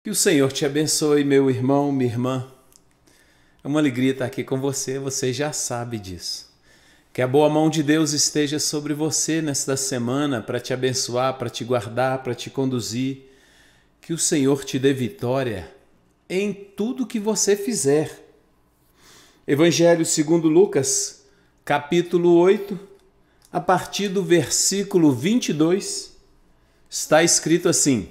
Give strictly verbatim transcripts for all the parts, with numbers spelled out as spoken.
Que o Senhor te abençoe, meu irmão, minha irmã. É uma alegria estar aqui com você, você já sabe disso. Que a boa mão de Deus esteja sobre você nesta semana para te abençoar, para te guardar, para te conduzir. Que o Senhor te dê vitória em tudo que você fizer. Evangelho segundo Lucas, capítulo oito, a partir do versículo vinte e dois, está escrito assim: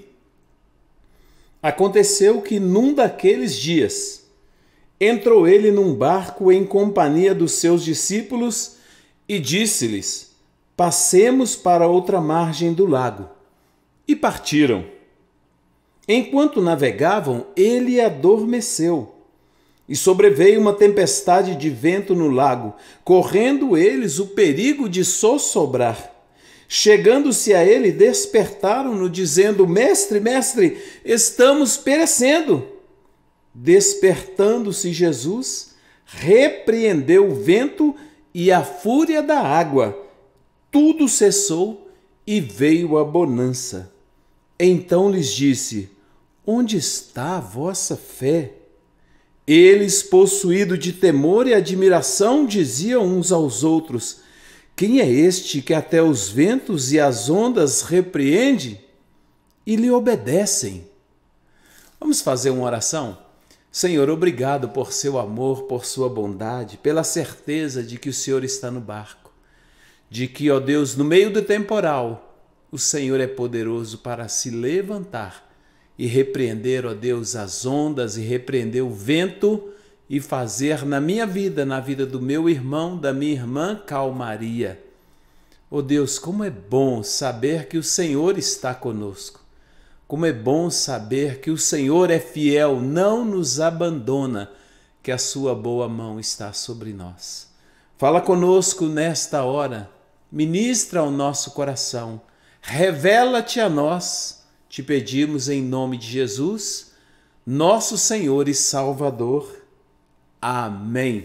Aconteceu que num daqueles dias entrou ele num barco em companhia dos seus discípulos e disse-lhes: Passemos para outra margem do lago. E partiram. Enquanto navegavam, ele adormeceu. E sobreveio uma tempestade de vento no lago, correndo eles o perigo de sossobrar. Chegando-se a ele, despertaram-no, dizendo: Mestre, mestre, estamos perecendo. Despertando-se Jesus, repreendeu o vento e a fúria da água. Tudo cessou e veio a bonança. Então lhes disse: Onde está a vossa fé? Eles, possuídos de temor e admiração, diziam uns aos outros: Quem é este que até os ventos e as ondas repreende e lhe obedecem? Vamos fazer uma oração? Senhor, obrigado por seu amor, por sua bondade, pela certeza de que o Senhor está no barco, de que, ó Deus, no meio do temporal, o Senhor é poderoso para se levantar e repreender, ó Deus, as ondas e repreender o vento e fazer na minha vida, na vida do meu irmão, da minha irmã, calmaria. Ó Deus, como é bom saber que o Senhor está conosco. Como é bom saber que o Senhor é fiel, não nos abandona, que a sua boa mão está sobre nós. Fala conosco nesta hora, ministra ao nosso coração, revela-te a nós, te pedimos em nome de Jesus, nosso Senhor e Salvador. Amém.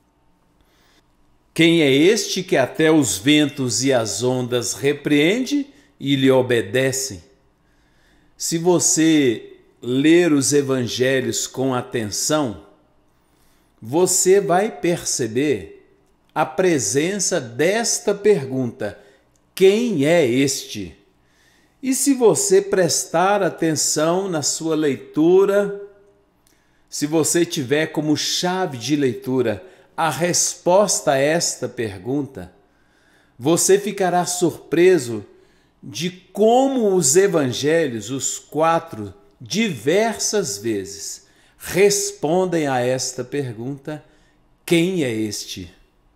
Quem é este que até os ventos e as ondas repreende e lhe obedecem? Se você ler os evangelhos com atenção, você vai perceber a presença desta pergunta: quem é este? E se você prestar atenção na sua leitura, se você tiver como chave de leitura a resposta a esta pergunta, você ficará surpreso de como os evangelhos, os quatro, diversas vezes, respondem a esta pergunta: quem é este?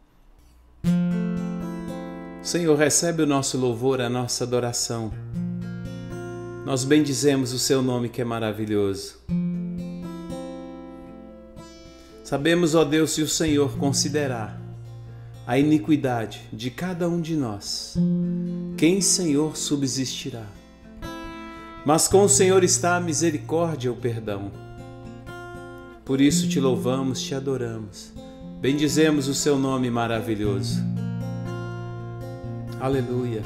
Senhor, recebe o nosso louvor, a nossa adoração. Nós bendizemos o seu nome que é maravilhoso. Sabemos, ó Deus, se o Senhor considerar a iniquidade de cada um de nós, quem, Senhor, subsistirá? Mas com o Senhor está a misericórdia e o perdão. Por isso te louvamos, te adoramos, bendizemos o seu nome maravilhoso. Aleluia.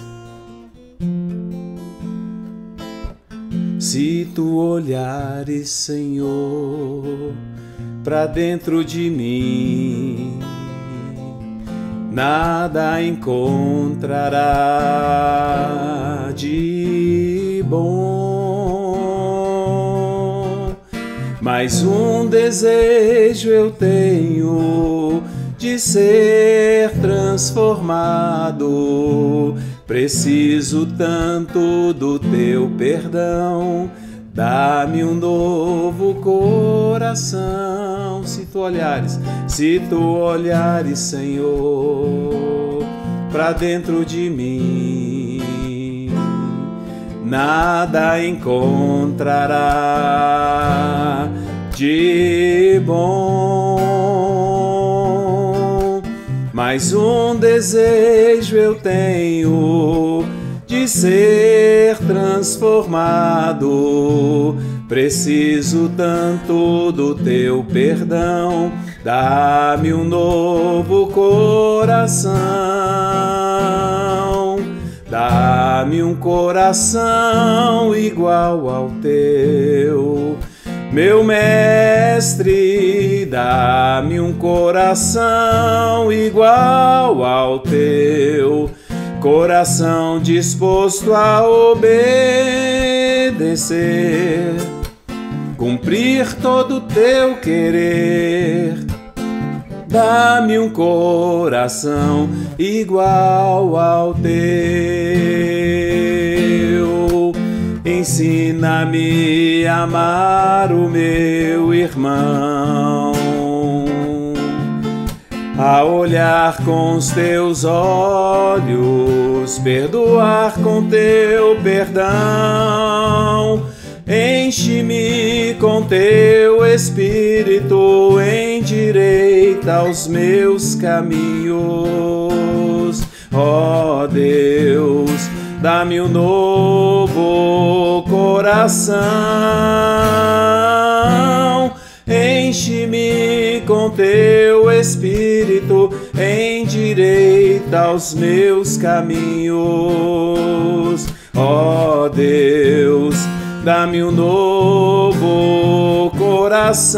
Se tu olhares, Senhor, para dentro de mim, nada encontrará de bom. Mas um desejo eu tenho de ser transformado. Preciso tanto do teu perdão. Dá-me um novo coração. Se tu olhares, se tu olhares, Senhor, para dentro de mim, nada encontrará de bom. Mas um desejo eu tenho de ser transformado. Preciso tanto do teu perdão. Dá-me um novo coração. Dá-me um coração igual ao teu. Meu mestre, dá-me um coração igual ao teu, coração disposto a obedecer, cumprir todo o teu querer. Dá-me um coração igual ao teu. Ensina-me a amar o meu irmão, a olhar com os teus olhos, perdoar com teu perdão. Enche-me com teu Espírito, endireita os meus caminhos. Ó Deus, dá-me um novo coração. Enche-me com teu Espírito, endireita os meus caminhos. Ó Deus, dá-me um novo coração,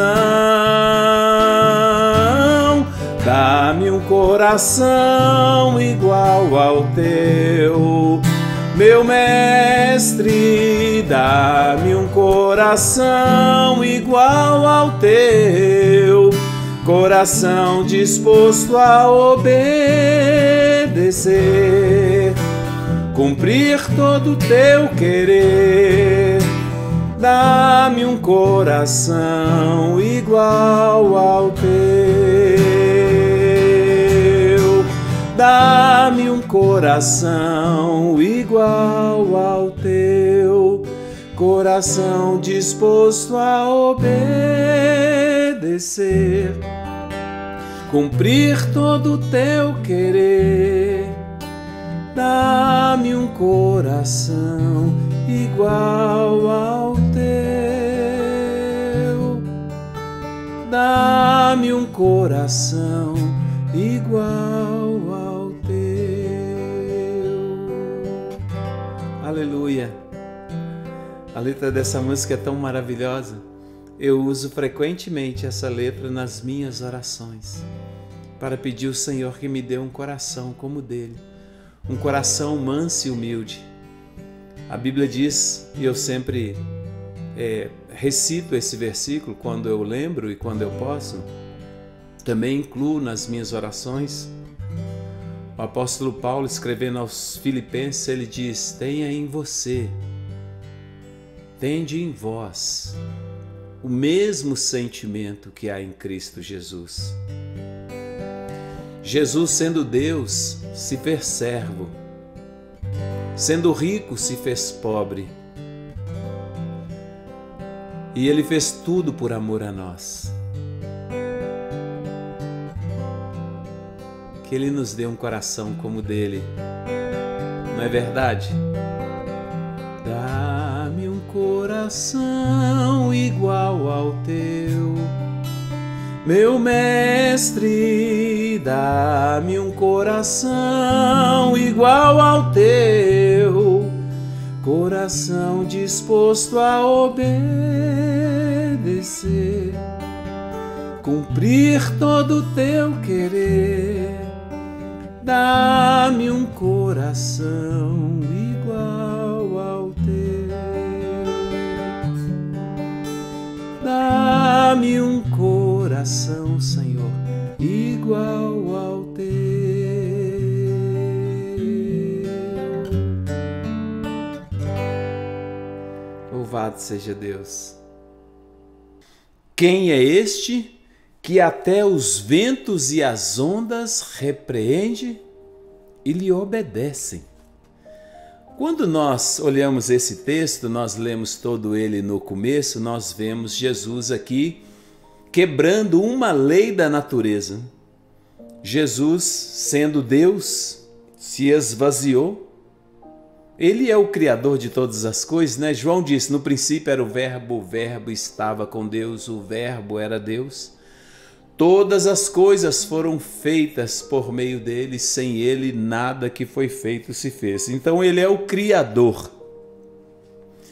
dá-me um coração igual ao teu. Meu mestre, dá-me um coração igual ao teu, coração disposto a obedecer, cumprir todo o teu querer. Dá-me um coração igual ao teu. Dá-me um coração igual ao teu, coração disposto a obedecer, cumprir todo o teu querer. Dá-me um coração igual ao teu. Dá-me um coração igual ao teu. Aleluia! A letra dessa música é tão maravilhosa. Eu uso frequentemente essa letra nas minhas orações para pedir ao Senhor que me dê um coração como o dele, um coração manso e humilde. A Bíblia diz, e eu sempre é, recito esse versículo quando eu lembro e quando eu posso, também incluo nas minhas orações. O apóstolo Paulo, escrevendo aos Filipenses, ele diz: tenha em você, tende em vós o mesmo sentimento que há em Cristo Jesus. Jesus, sendo Deus, se fez servo, sendo rico, se fez pobre, e Ele fez tudo por amor a nós. Que Ele nos dê um coração como o dele, não é verdade? Dá-me um coração igual ao teu, meu mestre, dá-me um coração igual ao teu, coração disposto a obedecer, cumprir todo o teu querer. Dá-me um coração igual ao teu. Dá-me um coração, Senhor, igual ao teu. Louvado seja Deus. Quem é este que até os ventos e as ondas repreende e lhe obedecem? Quando nós olhamos esse texto, nós lemos todo ele no começo, nós vemos Jesus aqui quebrando uma lei da natureza. Jesus, sendo Deus, se esvaziou. Ele é o Criador de todas as coisas, né? João disse, no princípio era o Verbo, o Verbo estava com Deus, o Verbo era Deus. Todas as coisas foram feitas por meio dele, sem ele nada que foi feito se fez. Então ele é o Criador.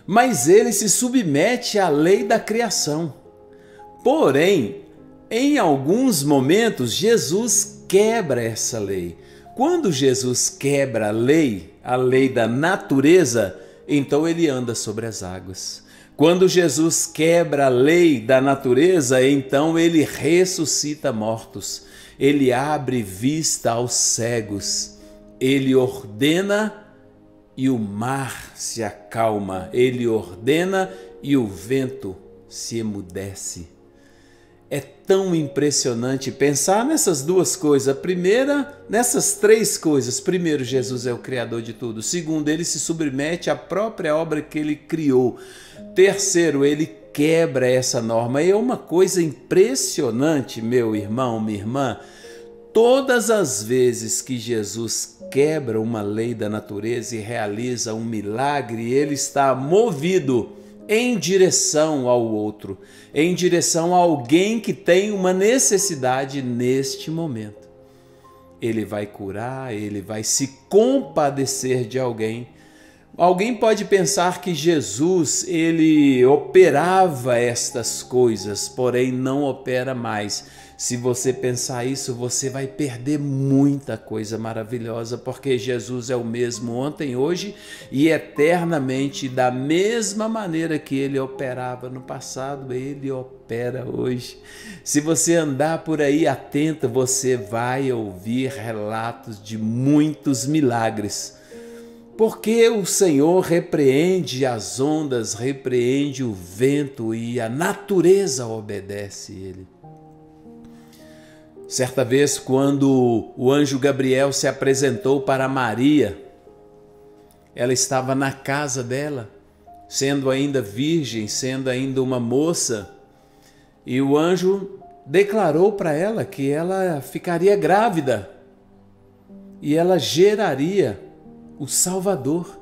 mas ele se submete à lei da criação. Porém, em alguns momentos, Jesus quebra essa lei. Quando Jesus quebra a lei, a lei da natureza, então ele anda sobre as águas. Quando Jesus quebra a lei da natureza, então ele ressuscita mortos. Ele abre vista aos cegos. Ele ordena e o mar se acalma. Ele ordena e o vento se emudece. É tão impressionante pensar nessas duas coisas. A primeira, nessas três coisas. Primeiro, Jesus é o Criador de tudo. Segundo, ele se submete à própria obra que ele criou. Terceiro, ele quebra essa norma. É uma coisa impressionante, meu irmão, minha irmã. Todas as vezes que Jesus quebra uma lei da natureza e realiza um milagre, ele está movido em direção ao outro, em direção a alguém que tem uma necessidade neste momento. Ele vai curar, ele vai se compadecer de alguém. Alguém pode pensar que Jesus, ele operava estas coisas, porém não opera mais. Se você pensar isso, você vai perder muita coisa maravilhosa, porque Jesus é o mesmo ontem, hoje e eternamente. Da mesma maneira que ele operava no passado, ele opera hoje. Se você andar por aí atento, você vai ouvir relatos de muitos milagres. Porque o Senhor repreende as ondas, repreende o vento e a natureza obedece a ele. Certa vez, quando o anjo Gabriel se apresentou para Maria, ela estava na casa dela, sendo ainda virgem, sendo ainda uma moça, e o anjo declarou para ela que ela ficaria grávida e ela geraria o Salvador.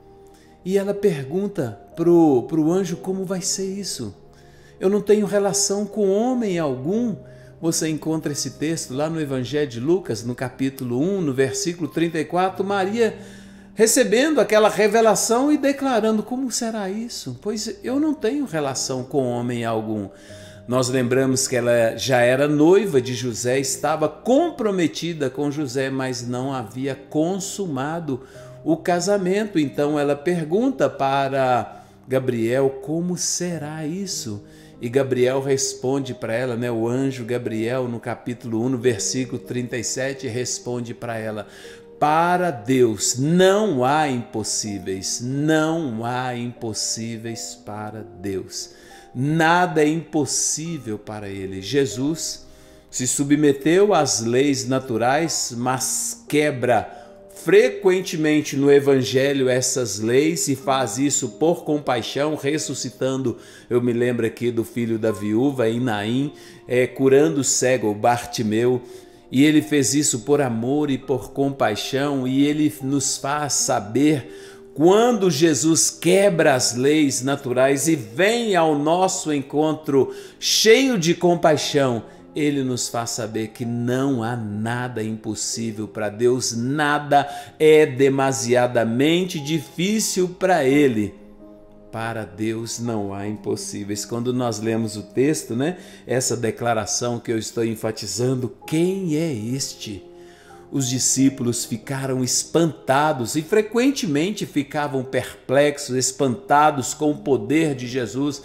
E ela pergunta pro, pro anjo como vai ser isso. Eu não tenho relação com homem algum. Você encontra esse texto lá no Evangelho de Lucas, no capítulo um, no versículo trinta e quatro, Maria recebendo aquela revelação e declarando, como será isso? Pois eu não tenho relação com homem algum. Nós lembramos que ela já era noiva de José, estava comprometida com José, mas não havia consumado o casamento. Então ela pergunta para Gabriel, como será isso? E Gabriel responde para ela, né? O anjo Gabriel, no capítulo um, no versículo trinta e sete, responde para ela, para Deus não há impossíveis, não há impossíveis para Deus. Nada é impossível para ele. Jesus se submeteu às leis naturais, mas quebra frequentemente no Evangelho essas leis e faz isso por compaixão, ressuscitando, eu me lembro aqui do filho da viúva em Naim, é, curando o cego Bartimeu, e ele fez isso por amor e por compaixão, e ele nos faz saber quando Jesus quebra as leis naturais e vem ao nosso encontro cheio de compaixão, ele nos faz saber que não há nada impossível para Deus, nada é demasiadamente difícil para ele. Para Deus não há impossíveis. Quando nós lemos o texto, né, essa declaração que eu estou enfatizando, quem é este? Os discípulos ficaram espantados e frequentemente ficavam perplexos, espantados com o poder de Jesus,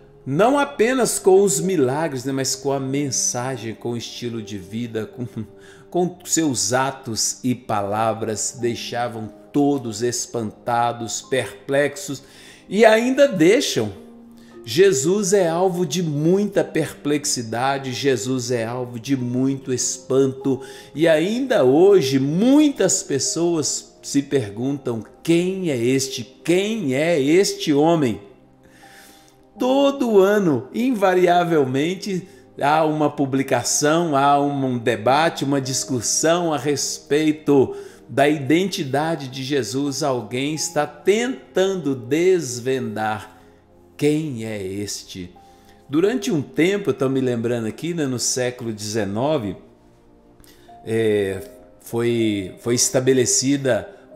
não apenas com os milagres, né, mas com a mensagem, com o estilo de vida, com, com seus atos e palavras, deixavam todos espantados, perplexos e ainda deixam. Jesus é alvo de muita perplexidade, Jesus é alvo de muito espanto e ainda hoje muitas pessoas se perguntam quem é este, quem é este homem? Todo ano, invariavelmente, há uma publicação, há um debate, uma discussão a respeito da identidade de Jesus. Alguém está tentando desvendar quem é este. Durante um tempo, eu estou me lembrando aqui, né, no século dezenove, é, foi, foi estabelecida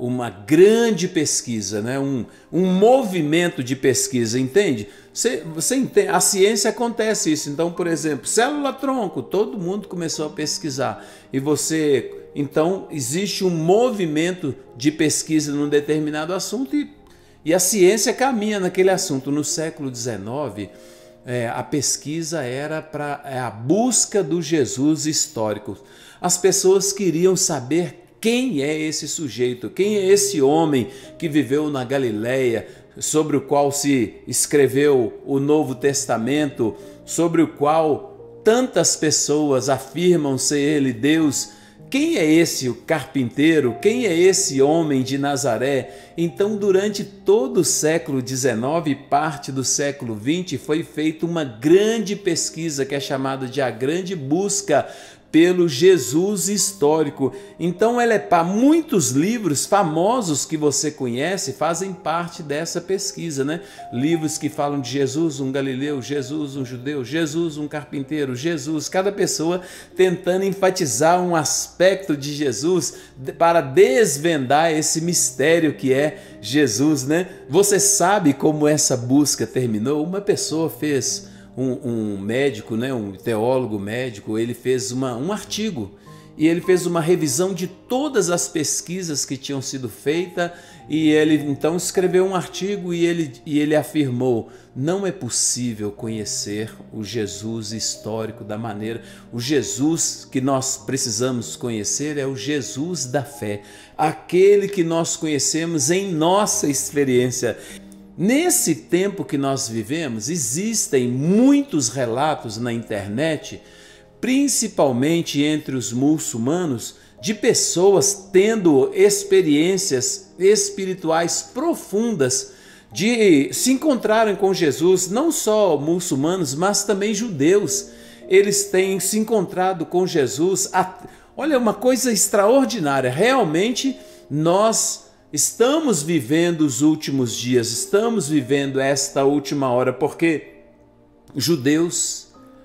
uma grande pesquisa, né? um, um movimento de pesquisa, entende? Você, você entende? A ciência acontece isso. Então, por exemplo, célula-tronco, todo mundo começou a pesquisar. E você, então, existe um movimento de pesquisa num determinado assunto e, e a ciência caminha naquele assunto. No século dezenove, é, a pesquisa era para é, a busca do Jesus histórico. As pessoas queriam saber quem é esse sujeito, quem é esse homem que viveu na Galileia, sobre o qual se escreveu o Novo Testamento, sobre o qual tantas pessoas afirmam ser ele Deus. Quem é esse o carpinteiro? Quem é esse homem de Nazaré? Então, durante todo o século dezenove e parte do século vinte, foi feita uma grande pesquisa que é chamada de a grande busca pelo Jesus histórico. Então, ela é para muitos livros famosos que você conhece fazem parte dessa pesquisa, né? Livros que falam de Jesus, um galileu, Jesus, um judeu, Jesus, um carpinteiro, Jesus, cada pessoa tentando enfatizar um aspecto de Jesus para desvendar esse mistério que é Jesus, né? Você sabe como essa busca terminou? Uma pessoa fez Um, um médico, né, um teólogo médico, ele fez uma, um artigo e ele fez uma revisão de todas as pesquisas que tinham sido feitas e ele então escreveu um artigo e ele, e ele afirmou: não é possível conhecer o Jesus histórico da maneira, o Jesus que nós precisamos conhecer é o Jesus da fé, aquele que nós conhecemos em nossa experiência. Nesse tempo que nós vivemos, existem muitos relatos na internet, principalmente entre os muçulmanos, de pessoas tendo experiências espirituais profundas, de se encontrarem com Jesus, não só muçulmanos, mas também judeus. Eles têm se encontrado com Jesus. Olha, uma coisa extraordinária, realmente nós estamos vivendo os últimos dias, estamos vivendo esta última hora, porque judeus,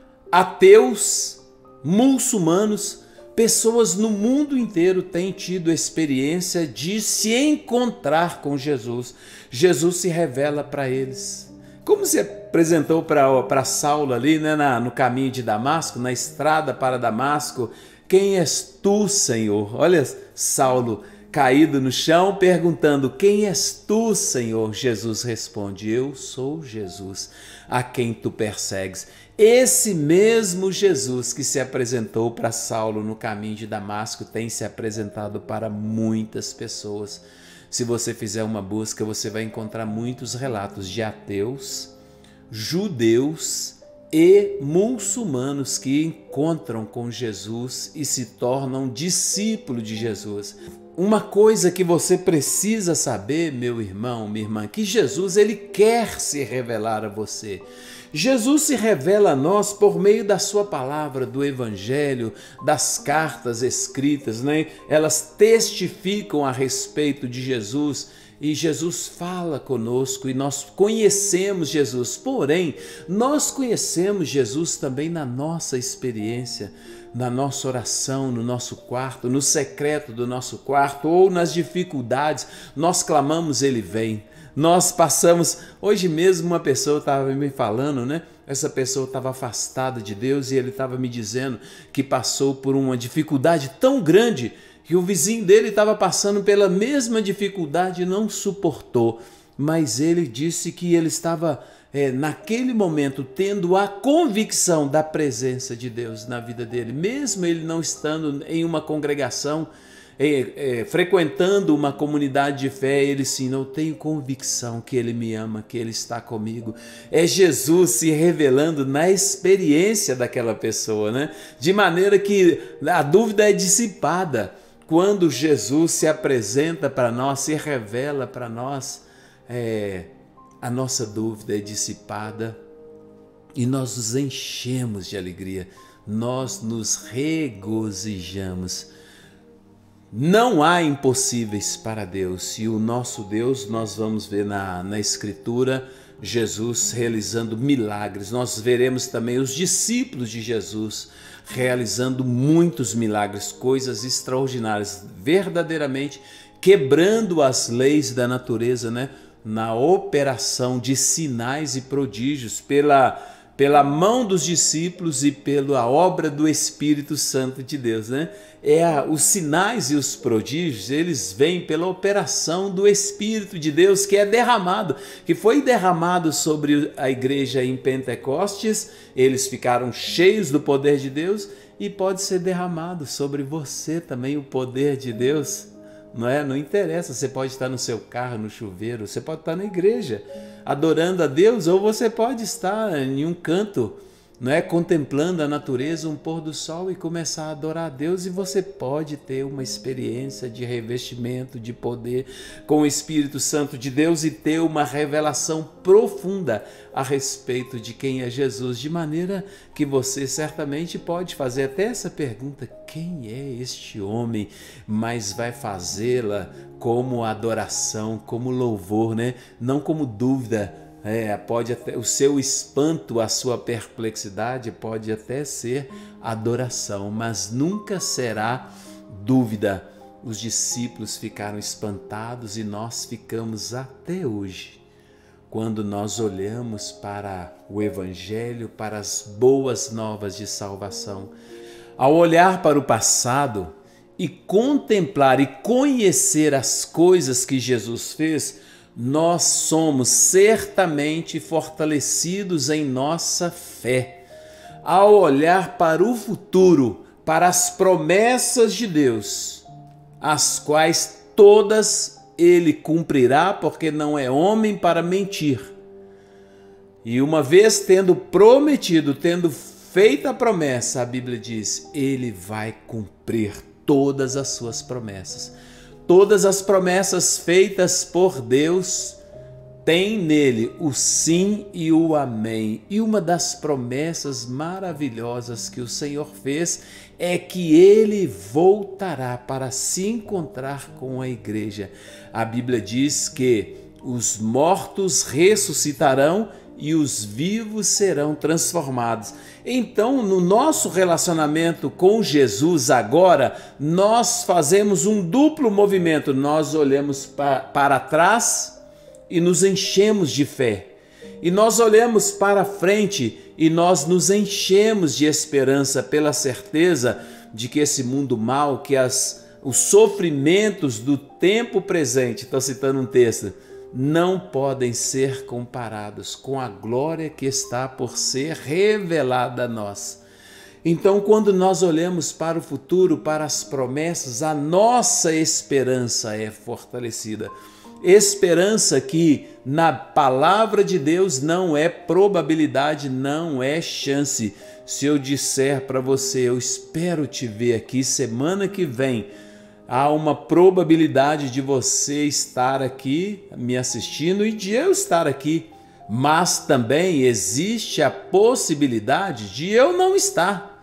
ateus, muçulmanos, pessoas no mundo inteiro têm tido experiência de se encontrar com Jesus. Jesus se revela para eles. Como se apresentou para Saulo ali, né, na, no caminho de Damasco, na estrada para Damasco. Quem és tu, Senhor? Olha, Saulo caído no chão, perguntando: quem és tu, Senhor? Jesus responde: eu sou Jesus, a quem tu persegues. Esse mesmo Jesus que se apresentou para Saulo no caminho de Damasco tem se apresentado para muitas pessoas. Se você fizer uma busca, você vai encontrar muitos relatos de ateus, judeus e muçulmanos que encontram com Jesus e se tornam discípulos de Jesus. Uma coisa que você precisa saber, meu irmão, minha irmã, que Jesus, ele quer se revelar a você. Jesus se revela a nós por meio da sua palavra, do evangelho, das cartas escritas, né? Elas testificam a respeito de Jesus e Jesus fala conosco e nós conhecemos Jesus. Porém, nós conhecemos Jesus também na nossa experiência, na nossa oração, no nosso quarto, no secreto do nosso quarto ou nas dificuldades. Nós clamamos, ele vem. Nós passamos, hoje mesmo uma pessoa estava me falando, né? Essa pessoa estava afastada de Deus e ele estava me dizendo que passou por uma dificuldade tão grande que o vizinho dele estava passando pela mesma dificuldade e não suportou. Mas ele disse que ele estava, é, naquele momento, tendo a convicção da presença de Deus na vida dele, mesmo ele não estando em uma congregação, É, é, frequentando uma comunidade de fé, ele sim, eu tenho convicção que ele me ama, que ele está comigo. É Jesus se revelando na experiência daquela pessoa, né? De maneira que a dúvida é dissipada. Quando Jesus se apresenta para nós, se revela para nós, é, a nossa dúvida é dissipada e nós nos enchemos de alegria, nós nos regozijamos. Não há impossíveis para Deus, e o nosso Deus, nós vamos ver na, na Escritura, Jesus realizando milagres. Nós veremos também os discípulos de Jesus realizando muitos milagres, coisas extraordinárias. Verdadeiramente quebrando as leis da natureza, né? Na operação de sinais e prodígios pela, pela mão dos discípulos e pela obra do Espírito Santo de Deus, né? É a, os sinais e os prodígios, eles vêm pela operação do Espírito de Deus que é derramado, que foi derramado sobre a igreja em Pentecostes. Eles ficaram cheios do poder de Deus e pode ser derramado sobre você também o poder de Deus. Não é? Não interessa, você pode estar no seu carro, no chuveiro, você pode estar na igreja adorando a Deus, ou você pode estar em um canto, não é? Contemplando a natureza, um pôr do sol e começar a adorar a Deus, e você pode ter uma experiência de revestimento, de poder com o Espírito Santo de Deus e ter uma revelação profunda a respeito de quem é Jesus, de maneira que você certamente pode fazer até essa pergunta: quem é este homem? Mas vai fazê-la como adoração, como louvor, né? Não como dúvida. É, pode até, o seu espanto, a sua perplexidade pode até ser adoração, mas nunca será dúvida. Os discípulos ficaram espantados e nós ficamos até hoje, quando nós olhamos para o Evangelho, para as boas novas de salvação. Ao olhar para o passado e contemplar e conhecer as coisas que Jesus fez, nós somos certamente fortalecidos em nossa fé. Ao olhar para o futuro, para as promessas de Deus, as quais todas Ele cumprirá, porque não é homem para mentir. E uma vez tendo prometido, tendo feito a promessa, a Bíblia diz, Ele vai cumprir todas as suas promessas. Todas as promessas feitas por Deus têm nele o sim e o amém. E uma das promessas maravilhosas que o Senhor fez é que Ele voltará para se encontrar com a igreja. A Bíblia diz que os mortos ressuscitarão e os vivos serão transformados. Então, no nosso relacionamento com Jesus agora, nós fazemos um duplo movimento. Nós olhamos pa- para trás e nos enchemos de fé. E nós olhamos para frente e nós nos enchemos de esperança pela certeza de que esse mundo mau, que as, os sofrimentos do tempo presente, estou citando um texto, não podem ser comparados com a glória que está por ser revelada a nós. Então, quando nós olhamos para o futuro, para as promessas, a nossa esperança é fortalecida. Esperança que na palavra de Deus não é probabilidade, não é chance. Se eu disser para você, eu espero te ver aqui semana que vem, há uma probabilidade de você estar aqui me assistindo e de eu estar aqui, mas também existe a possibilidade de eu não estar.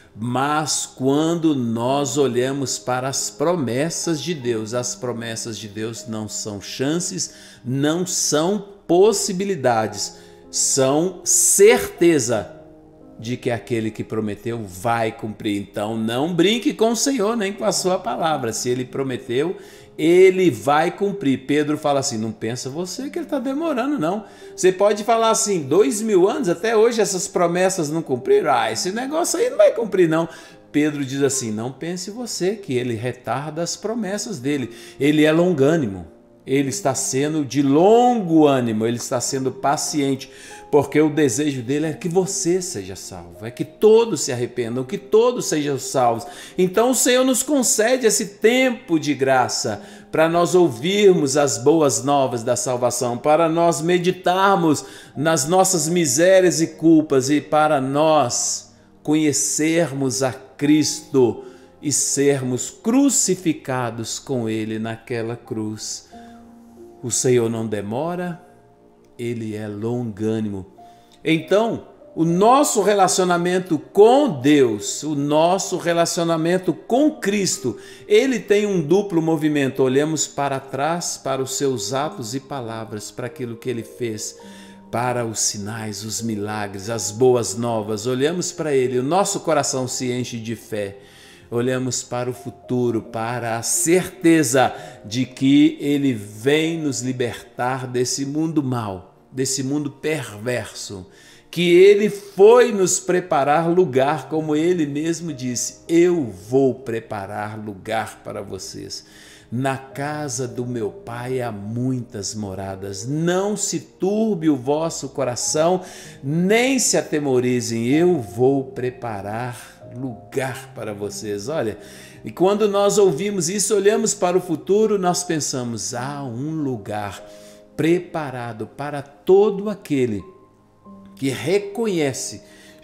Mas quando nós olhamos para as promessas de Deus, as promessas de Deus não são chances, não são possibilidades, são certeza de que aquele que prometeu vai cumprir. Então não brinque com o Senhor nem com a sua palavra. Se Ele prometeu, Ele vai cumprir. Pedro fala assim, não pensa você que Ele está demorando não. Você pode falar assim, dois mil anos, até hoje essas promessas não cumpriram? Ah, esse negócio aí não vai cumprir não. Pedro diz assim, não pense você que Ele retarda as promessas dele. Ele é longânimo. Ele está sendo de longo ânimo, ele está sendo paciente, porque o desejo dele é que você seja salvo, é que todos se arrependam, que todos sejam salvos. Então o Senhor nos concede esse tempo de graça para nós ouvirmos as boas novas da salvação, para nós meditarmos nas nossas misérias e culpas e para nós conhecermos a Cristo e sermos crucificados com Ele naquela cruz. O Senhor não demora, Ele é longânimo. Então, o nosso relacionamento com Deus, o nosso relacionamento com Cristo, ele tem um duplo movimento. Olhamos para trás, para os seus atos e palavras, para aquilo que Ele fez, para os sinais, os milagres, as boas novas. Olhamos para Ele, o nosso coração se enche de fé. olhamos para o futuro, para a certeza de que Ele vem nos libertar desse mundo mau, desse mundo perverso, que Ele foi nos preparar lugar, como Ele mesmo disse, eu vou preparar lugar para vocês. Na casa do meu Pai há muitas moradas, não se turbe o vosso coração, nem se atemorizem, eu vou preparar lugar para vocês. Olha, e quando nós ouvimos isso, olhamos para o futuro, nós pensamos, há um lugar preparado para todo aquele que reconhece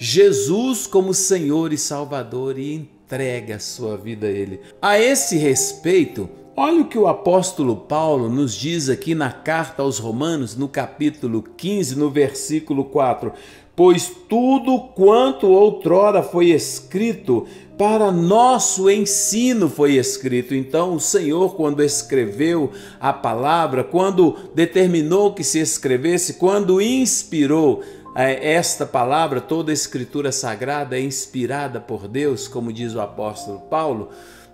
Jesus como Senhor e Salvador e entrega a sua vida a Ele. A esse respeito, olha o que o apóstolo Paulo nos diz aqui na carta aos Romanos, no capítulo quinze, no versículo quatro. Pois tudo quanto outrora foi escrito, para nosso ensino foi escrito. Então o Senhor, quando escreveu a palavra, quando determinou que se escrevesse, quando inspirou esta palavra, toda a escritura sagrada é inspirada por Deus, como diz o apóstolo Paulo,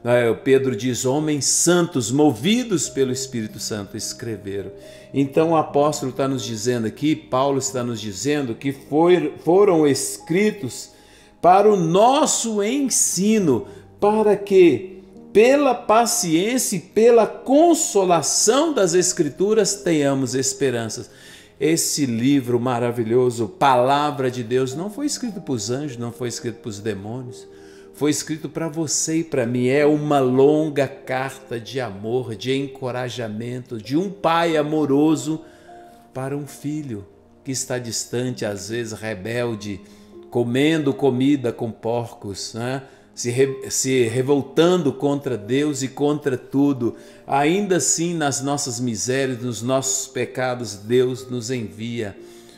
Pedro diz, homens santos, movidos pelo Espírito Santo, escreveram. Então o apóstolo está nos dizendo aqui, Paulo está nos dizendo que foi, foram escritos para o nosso ensino, para que pela paciência e pela consolação das Escrituras tenhamos esperanças. Esse livro maravilhoso, Palavra de Deus, não foi escrito para os anjos, não foi escrito para os demônios, foi escrito para você e para mim. É uma longa carta de amor, de encorajamento, de um pai amoroso para um filho que está distante, às vezes rebelde, comendo comida com porcos, né? se, re, se revoltando contra Deus e contra tudo. Ainda assim, nas nossas misérias, nos nossos pecados, Deus nos envia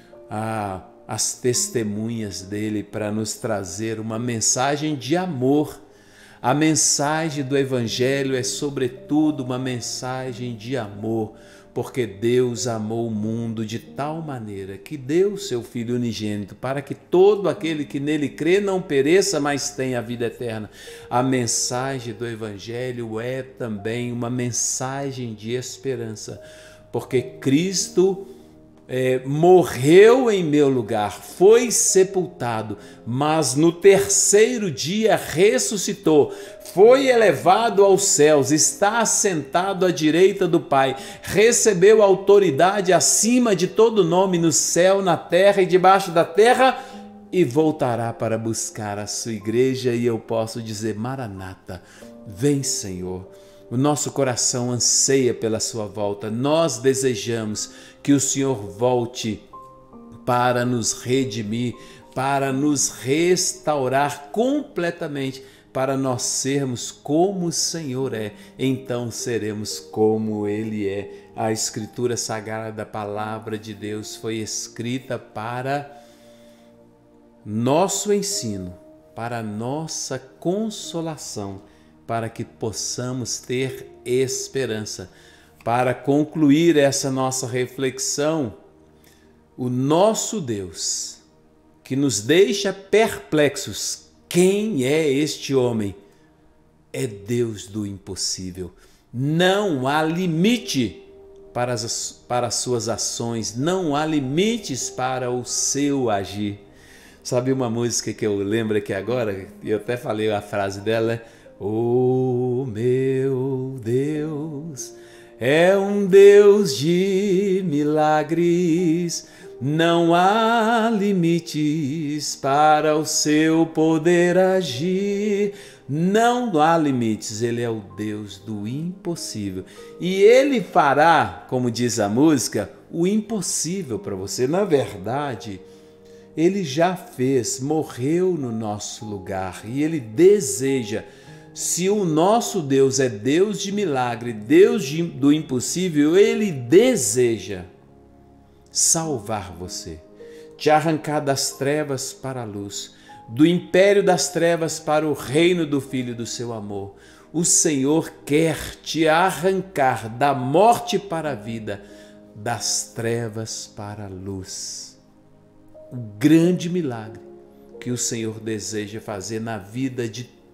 a as testemunhas dele para nos trazer uma mensagem de amor. A mensagem do Evangelho é, sobretudo, uma mensagem de amor, porque Deus amou o mundo de tal maneira que deu seu Filho unigênito, para que todo aquele que nele crê não pereça, mas tenha a vida eterna. A mensagem do Evangelho é também uma mensagem de esperança, porque Cristo É, morreu em meu lugar, foi sepultado, mas no terceiro dia ressuscitou, foi elevado aos céus, está assentado à direita do Pai, recebeu autoridade acima de todo nome no céu, na terra e debaixo da terra, e voltará para buscar a sua igreja. E eu posso dizer, Maranata, vem Senhor. O nosso coração anseia pela sua volta. Nós desejamos que o Senhor volte para nos redimir, para nos restaurar completamente, para nós sermos como o Senhor é. Então seremos como Ele é. A Escritura Sagrada, a Palavra de Deus, foi escrita para nosso ensino, para nossa consolação, para que possamos ter esperança. Para concluir essa nossa reflexão, o nosso Deus, que nos deixa perplexos, quem é este homem? É Deus do impossível. Não há limite para as, para as suas ações, não há limites para o seu agir. Sabe uma música que eu lembro aqui agora? Eu até falei a frase dela, oh, meu Deus, é um Deus de milagres, não há limites para o seu poder agir. Não há limites, Ele é o Deus do impossível. E Ele fará, como diz a música, o impossível para você. Na verdade, Ele já fez, morreu no nosso lugar e Ele deseja. Se o nosso Deus é Deus de milagre, Deus de, do impossível, Ele deseja salvar você, te arrancar das trevas para a luz, do império das trevas para o reino do Filho do seu amor. O Senhor quer te arrancar da morte para a vida, das trevas para a luz. O grande milagre que o Senhor deseja fazer na vida de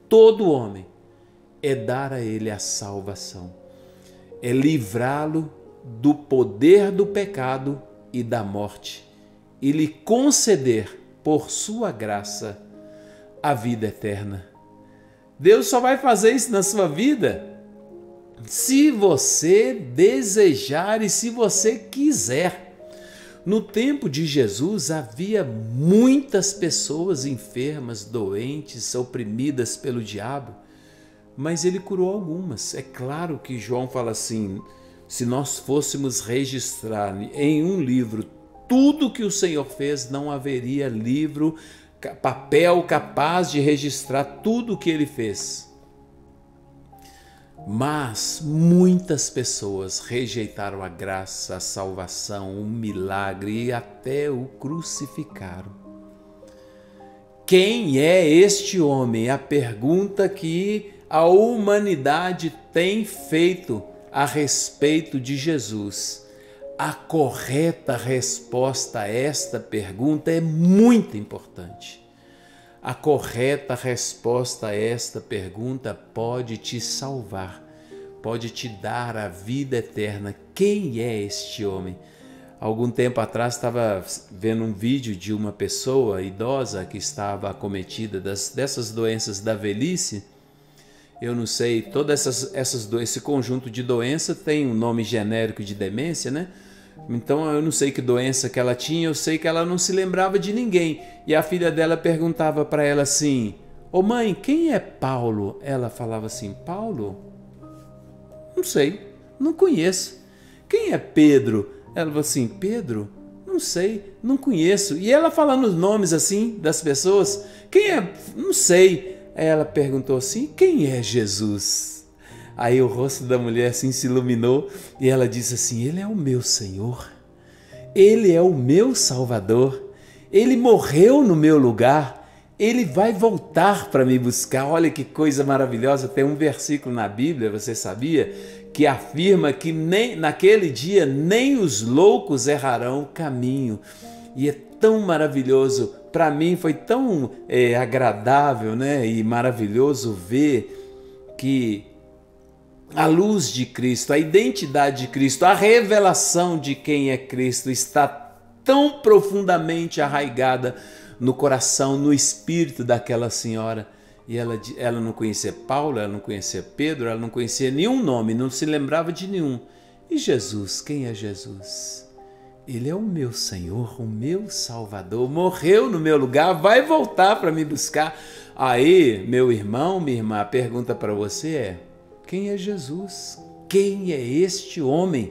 todo homem é dar a ele a salvação, é livrá-lo do poder do pecado e da morte e lhe conceder, por sua graça, a vida eterna. Deus só vai fazer isso na sua vida se você desejar e se você quiser. No tempo de Jesus havia muitas pessoas enfermas, doentes, oprimidas pelo diabo, mas ele curou algumas. É claro que João fala assim, se nós fôssemos registrar em um livro tudo que o Senhor fez, não haveria livro, papel capaz de registrar tudo o que ele fez. Mas muitas pessoas rejeitaram a graça, a salvação, o milagre e até o crucificaram. Quem é este homem? A pergunta que a humanidade tem feito a respeito de Jesus. A correta resposta a esta pergunta é muito importante. A correta resposta a esta pergunta pode te salvar, pode te dar a vida eterna. Quem é este homem? Algum tempo atrás estava vendo um vídeo de uma pessoa idosa que estava acometida das, dessas doenças da velhice. Eu não sei, todo essas, essas, esse conjunto de doenças tem um nome genérico de demência, né? Então eu não sei que doença que ela tinha, eu sei que ela não se lembrava de ninguém. E a filha dela perguntava para ela assim, ô mãe, quem é Paulo? Ela falava assim, Paulo? Não sei, não conheço. Quem é Pedro? Ela falou assim, Pedro? Não sei, não conheço. E ela falando os nomes assim das pessoas, quem é? Não sei. Aí ela perguntou assim, quem é Jesus? Aí o rosto da mulher assim se iluminou e ela disse assim, ele é o meu Senhor, ele é o meu Salvador, ele morreu no meu lugar, ele vai voltar para me buscar. Olha que coisa maravilhosa, tem um versículo na Bíblia, você sabia, que afirma que nem, naquele dia nem os loucos errarão o caminho. E é tão maravilhoso, para mim foi tão é, agradável, né, e maravilhoso ver que a luz de Cristo, a identidade de Cristo, a revelação de quem é Cristo está tão profundamente arraigada no coração, no espírito daquela senhora. E ela, ela não conhecia Paulo, ela não conhecia Pedro, ela não conhecia nenhum nome, não se lembrava de nenhum. E Jesus, quem é Jesus? Ele é o meu Senhor, o meu Salvador, morreu no meu lugar, vai voltar para me buscar. Aí, meu irmão, minha irmã, a pergunta para você é, quem é Jesus? Quem é este homem?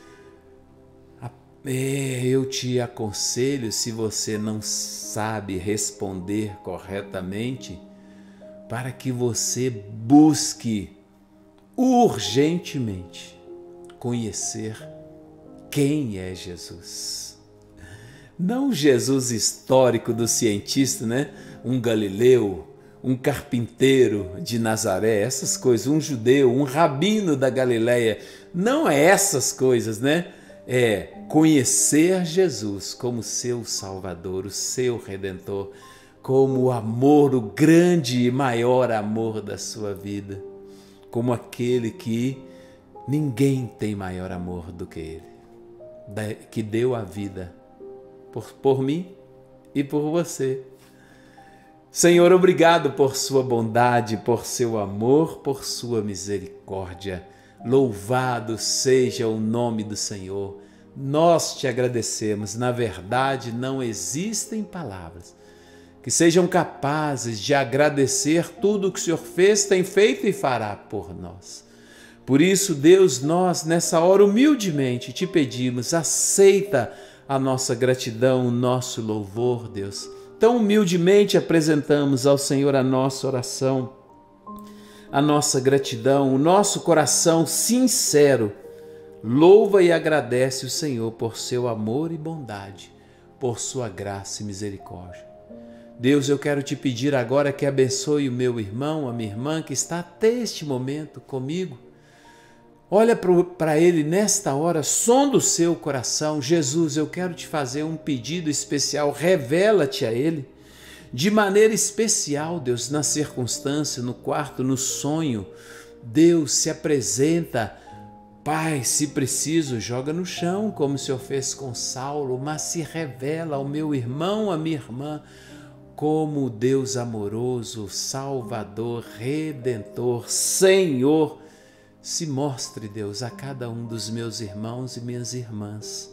É, eu te aconselho, se você não sabe responder corretamente, para que você busque urgentemente conhecer quem é Jesus. Não o Jesus histórico do cientista, né? Um galileu, um carpinteiro de Nazaré, essas coisas, um judeu, um rabino da Galileia. Não é essas coisas, né? É conhecer Jesus como seu Salvador, o seu Redentor, como o amor, o grande e maior amor da sua vida, como aquele que ninguém tem maior amor do que Ele, que deu a vida por, por mim e por você. Senhor, obrigado por sua bondade, por seu amor, por sua misericórdia. Louvado seja o nome do Senhor. Nós te agradecemos. Na verdade, não existem palavras que sejam capazes de agradecer tudo o que o Senhor fez, tem feito e fará por nós. Por isso, Deus, nós nessa hora humildemente te pedimos, aceita a nossa gratidão, o nosso louvor, Deus. Tão humildemente apresentamos ao Senhor a nossa oração, a nossa gratidão, o nosso coração sincero. Louva e agradece o Senhor por seu amor e bondade, por sua graça e misericórdia. Deus, eu quero te pedir agora que abençoe o meu irmão, a minha irmã que está até este momento comigo. Olha para ele nesta hora, sonda o seu coração. Jesus, eu quero te fazer um pedido especial, revela-te a ele. de maneira especial, Deus, na circunstância, no quarto, no sonho. Deus se apresenta. Pai, se preciso, joga no chão, como o Senhor fez com Saulo, mas se revela ao meu irmão, à minha irmã, como Deus amoroso, Salvador, Redentor, Senhor. Se mostre, Deus, a cada um dos meus irmãos e minhas irmãs.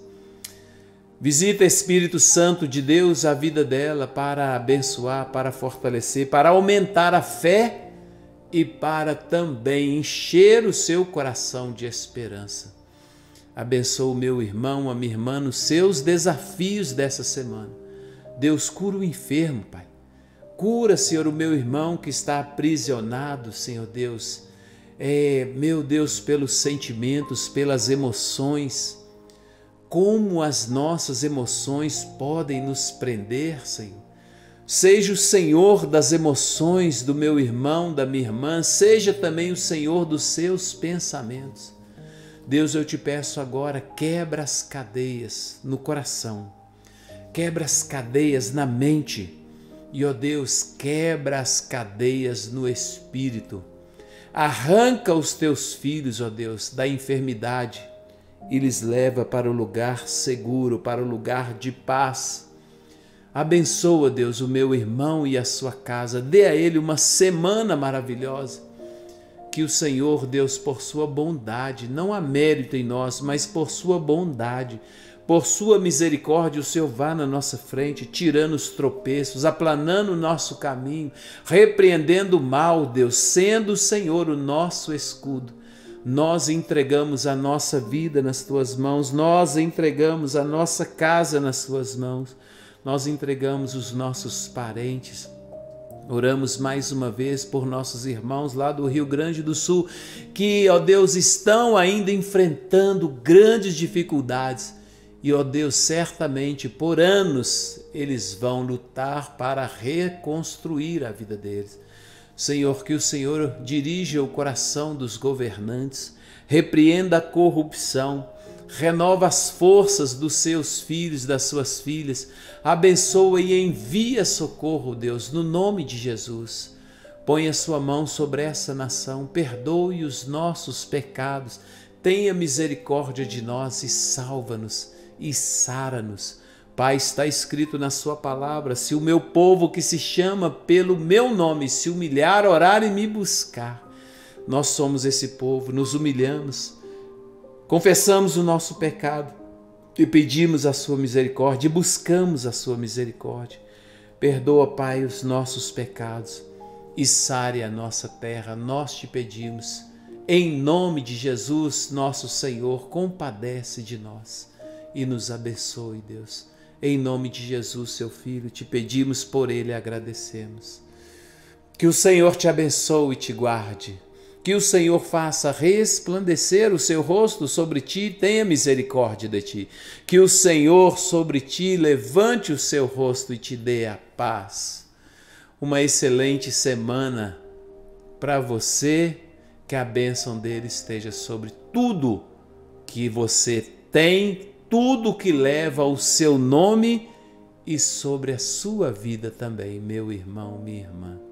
Visita, Espírito Santo de Deus, a vida dela para abençoar, para fortalecer, para aumentar a fé e para também encher o seu coração de esperança. Abençoa o meu irmão, a minha irmã, nos seus desafios dessa semana. Deus, cura o enfermo, Pai. Cura, Senhor, o meu irmão que está aprisionado, Senhor Deus. É, meu Deus, pelos sentimentos, pelas emoções. Como as nossas emoções podem nos prender, Senhor. Seja o Senhor das emoções do meu irmão, da minha irmã, seja também o Senhor dos seus pensamentos. Deus, eu te peço agora, quebra as cadeias no coração, quebra as cadeias na mente e, ó Deus, quebra as cadeias no espírito. Arranca os teus filhos, ó Deus, da enfermidade e lhes leva para o lugar seguro, para o lugar de paz. Abençoa, Deus, o meu irmão e a sua casa. Dê a ele uma semana maravilhosa. Que o Senhor, Deus, por sua bondade, não há mérito em nós, mas por sua bondade, por sua misericórdia, o Senhor vá na nossa frente, tirando os tropeços, aplanando o nosso caminho, repreendendo o mal, Deus, sendo o Senhor o nosso escudo. Nós entregamos a nossa vida nas tuas mãos, nós entregamos a nossa casa nas tuas mãos. Nós entregamos os nossos parentes. Oramos mais uma vez por nossos irmãos lá do Rio Grande do Sul, que, ó Deus, estão ainda enfrentando grandes dificuldades. E, ó Deus, certamente por anos eles vão lutar para reconstruir a vida deles. Senhor, que o Senhor dirija o coração dos governantes, repreenda a corrupção, renova as forças dos seus filhos, das suas filhas, abençoa e envia socorro, Deus, no nome de Jesus. Põe a sua mão sobre essa nação, perdoe os nossos pecados, tenha misericórdia de nós e salva-nos e sara-nos. Pai, está escrito na sua palavra, se o meu povo que se chama pelo meu nome se humilhar, orar e me buscar, nós somos esse povo, nos humilhamos, confessamos o nosso pecado e pedimos a sua misericórdia e buscamos a sua misericórdia. Perdoa, Pai, os nossos pecados e sare a nossa terra. Nós te pedimos, em nome de Jesus, nosso Senhor, compadece de nós e nos abençoe, Deus. Em nome de Jesus, seu Filho, te pedimos por ele e agradecemos. Que o Senhor te abençoe e te guarde. Que o Senhor faça resplandecer o seu rosto sobre ti e tenha misericórdia de ti. Que o Senhor sobre ti levante o seu rosto e te dê a paz. Uma excelente semana para você, que a bênção dele esteja sobre tudo que você tem, tudo que leva o seu nome e sobre a sua vida também, meu irmão, minha irmã.